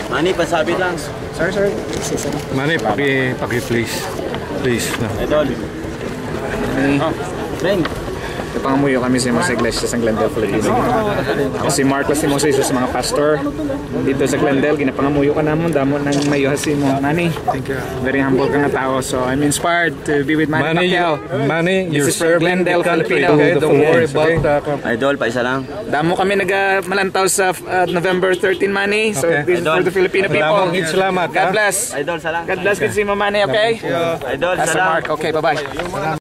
Manny, pasabi lang. Sir. Manny, please. Please. No. Idol. Beng. Pangamuyo kami sa mga iglesia sa Glendale, Philippines. Ako si Marcos Timoso, isa sa mga pastor dito sa Glendale. Ginapangamuyo ka naman, damo ng mayuhasin mo. Manny, thank you. Very humble ka nga tao. So I'm inspired to be with Manny Pacquiao. Manny, you're serving Glendale, the country. okay? Don't worry about Idol, pa isa lang. Damo kami nagmalantaw sa November 13, Manny. So this is for the Filipino people. Salamat. God bless. Idol, salam. God bless, good to see mo, Manny, okay? Idol, Pastor salam. Mark, okay, bye-bye.